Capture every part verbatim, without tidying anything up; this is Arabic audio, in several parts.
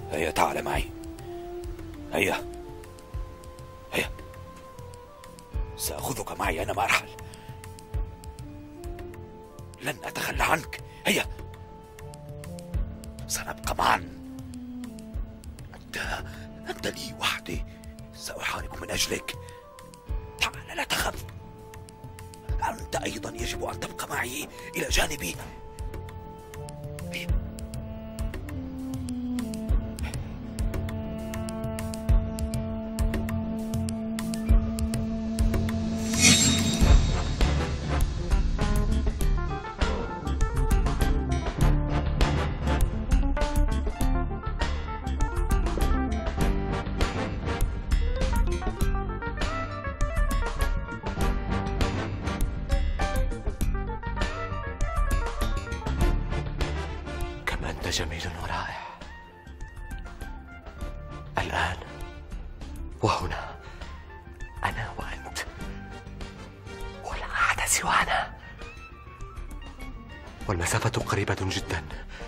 هيا تعال معي. هيا هيا، سأخذك معي أينما أرحل، لن أتخلى عنك. هيا، سنبقى معا. أنت أنت لي وحدي، سأحارب من أجلك. تعال لا تخف، أنت أيضا يجب أن تبقى معي إلى جانبي. هيا. جميل ورائع. الآن وهنا أنا وأنت، ولا أحد سوانا، والمسافة قريبة جدا.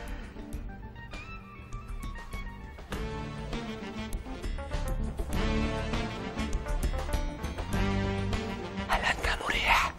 هل أنت مريح؟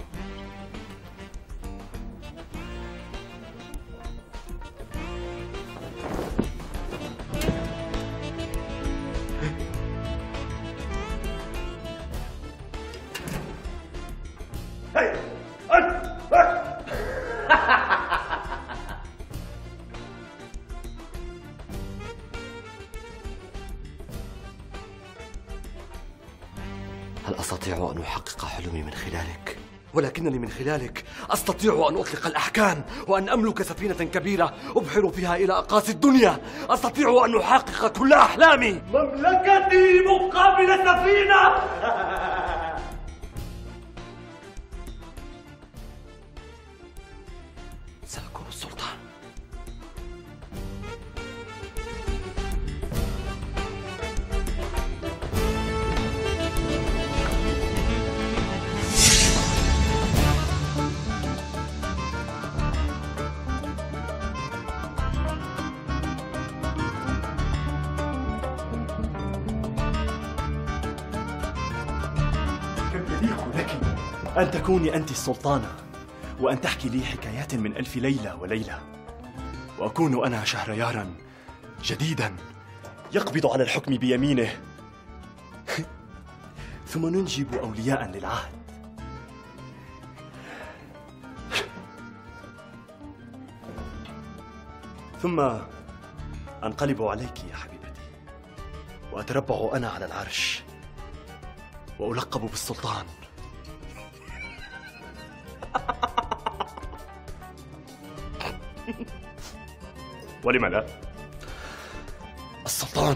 هل أستطيع أن أحقق حلمي من خلالك؟ ولكنني من خلالك أستطيع أن أطلق الأحكام وأن أملك سفينة كبيرة أبحر بها إلى أقاصي الدنيا. أستطيع أن أحقق كل أحلامي. مملكتي مقابل سفينة. سأكون السلطان. أن تكوني أنت السلطانة، وأن تحكي لي حكايات من ألف ليلة وليلة، وأكون أنا شهريارا جديدا يقبض على الحكم بيمينه، ثم ننجب أولياء للعهد. ثم أنقلب عليك يا حبيبتي، وأتربع أنا على العرش، وألقب بالسلطان. ولم لا؟ السلطان.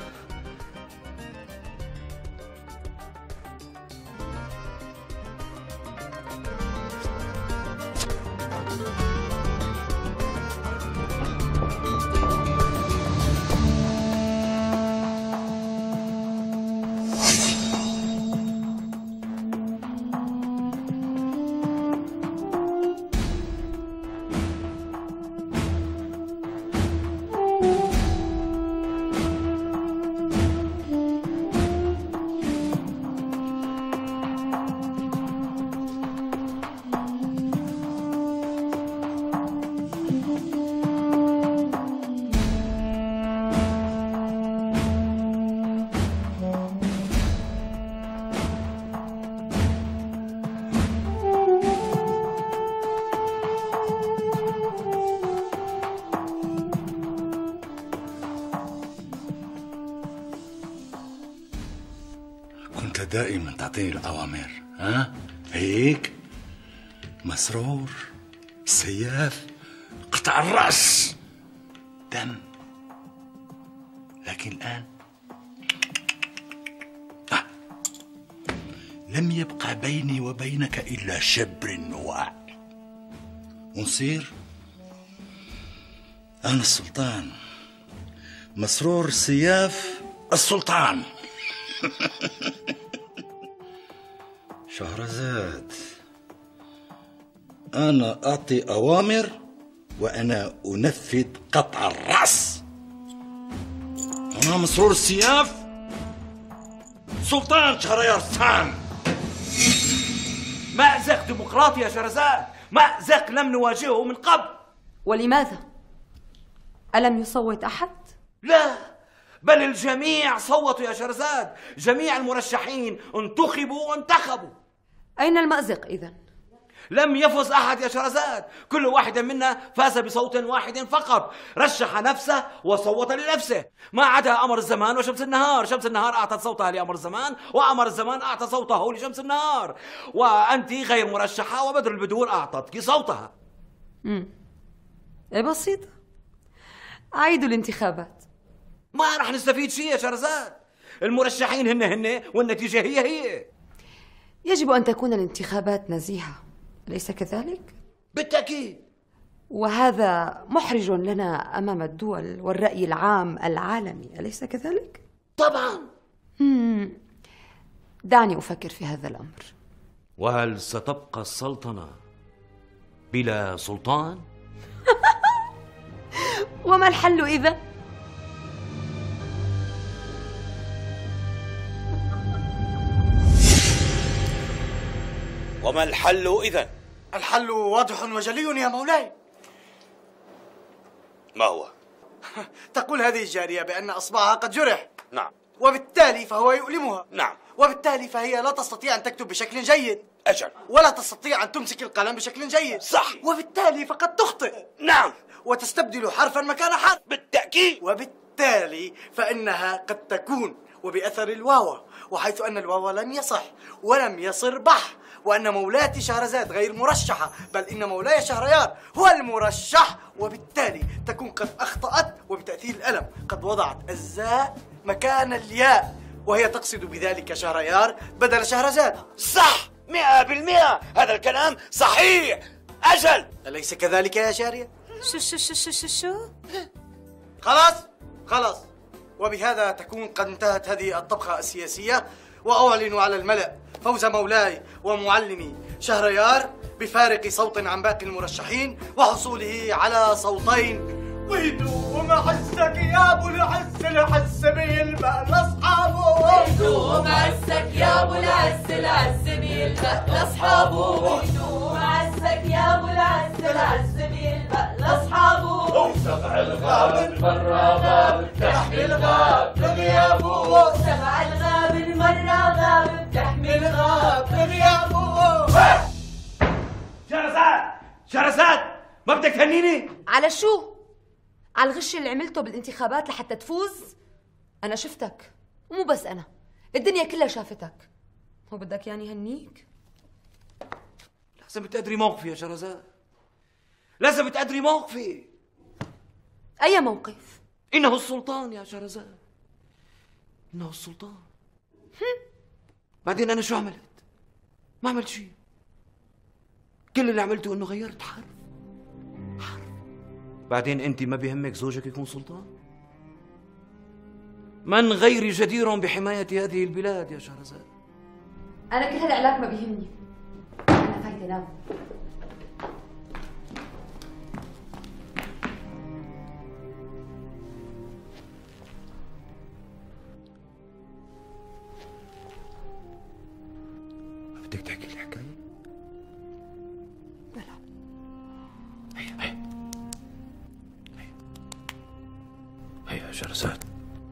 كنت دائما تعطيني الأوامر، ها؟ هيك؟ مسرور، سياف، قطع الرأس، دم. لكن الآن آه. لم يبقى بيني وبينك إلا شبر واحد، ونصير أنا السلطان، مسرور سياف السلطان. شهرزاد، أنا أعطي أوامر وأنا أنفذ قطع الرأس. أنا مسرور السياف سلطان شهريار ثان. مأزق ديمقراطي يا شهرزاد، مأزق لم نواجهه من قبل. ولماذا؟ ألم يصوت أحد؟ لا، بل الجميع صوتوا يا شهرزاد، جميع المرشحين انتخبوا وانتخبوا. أين المأزق إذن؟ لم يفز أحد يا شهرزاد، كل واحد منا فاز بصوت واحد فقط، رشح نفسه وصوت لنفسه، ما عدا قمر الزمان وشمس النهار. شمس النهار أعطت صوتها لقمر الزمان، وقمر الزمان أعطى صوته لشمس النهار، وأنت غير مرشحة وبدر البدور أعطتك صوتها. امم إيه بسيطة، عيدوا الانتخابات. ما رح نستفيد شيء يا شهرزاد، المرشحين هن هن والنتيجة هي هي. يجب أن تكون الانتخابات نزيهة، أليس كذلك؟ بالتأكيد. وهذا محرج لنا أمام الدول والرأي العام العالمي، أليس كذلك؟ طبعا. مم. دعني أفكر في هذا الأمر. وهل ستبقى السلطنة بلا سلطان؟ وما الحل إذا؟ وما الحل إذا؟ الحل واضح وجلي يا مولاي. ما هو؟ تقول هذه الجارية بأن أصبعها قد جرح. نعم. وبالتالي فهو يؤلمها. نعم. وبالتالي فهي لا تستطيع أن تكتب بشكل جيد. أجل. ولا تستطيع أن تمسك القلم بشكل جيد. صح. وبالتالي فقد تخطئ. نعم. وتستبدل حرفا مكان حرف. بالتأكيد. وبالتالي فإنها قد تكون وبأثر الواو، وحيث أن الواو لم يصح ولم يصر بح، وأن مولاتي شهرزاد غير مرشحة، بل إن مولاي شهريار هو المرشح، وبالتالي تكون قد أخطأت وبتأثير الألم قد وضعت الزاء مكان الياء، وهي تقصد بذلك شهريار بدل شهرزاد. صح، مئة بالمئة، هذا الكلام صحيح. أجل. أليس كذلك يا جارية؟ شو شو شو شو شو شو؟ خلاص خلاص، وبهذا تكون قد انتهت هذه الطبخة السياسية، وأعلن على الملأ فوز مولاي ومعلمي شهريار بفارق صوت عن باقي المرشحين، وحصوله على صوتين. ويدوم حسك يا ابو العز، العز بيلبق لاصحابه. ويدوم حسك يا ابو العز، العز بيلبق لاصحابه. ويدوم حسك يا ابو العز، العز بيلبق لاصحابه. وسبع الغاب المرة غاب بتحمي الغاب لغيابه. سبع الغاب المرة غاب بتحمي الغاب لغيابه. شهرزاد، شهرزاد، ما بدك تهنيني؟ على شو؟ على الغش اللي عملته بالانتخابات لحتى تفوز؟ أنا شفتك، ومو بس أنا، الدنيا كلها شافتك. هو بدك يعني هنيك؟ لازم تقدري موقفي يا شهرزاد، لازم تقدري موقفي. أي موقف؟ إنه السلطان يا شهرزاد، إنه السلطان. بعدين أنا شو عملت؟ ما عملت شيء، كل اللي عملته إنه غيرت حرف حرف. بعدين أنت ما بيهمك زوجك يكون سلطان؟ من غيري جدير بحماية هذه البلاد يا شهرزاد. أنا كل هالعلاق ما بيهمني، أنا فايتة نام. بدك تحكي لي حكاية؟ بلا. هيا هيا هيا هيا يا شهرزاد.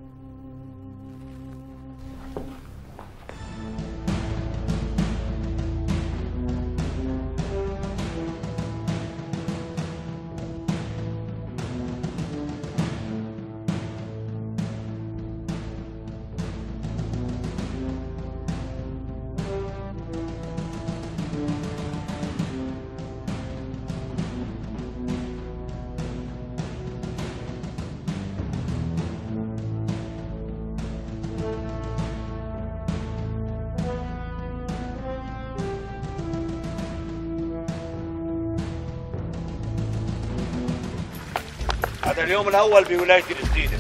هذا اليوم الأول بولايتي الجديدة،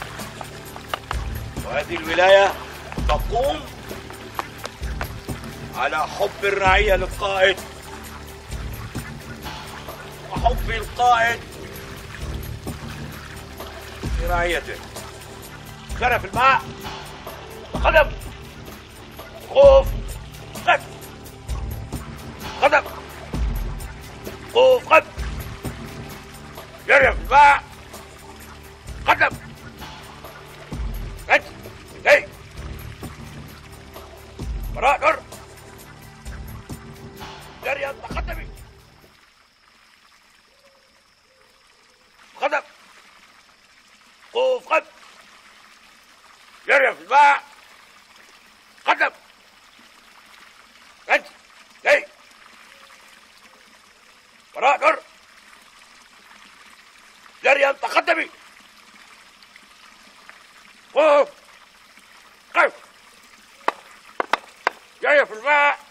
وهذه الولاية تقوم على حب الرعية للقائد وحب القائد لرعيته. جرى في الماء قدم خوف قد قدم خوف قد جرى في الماء قدم قد جاي وراء در جريا تقدمي قدم خوف قد جري في الماء قدم قد جاي وراء در جريا تقدمي خوف قد جري في الماء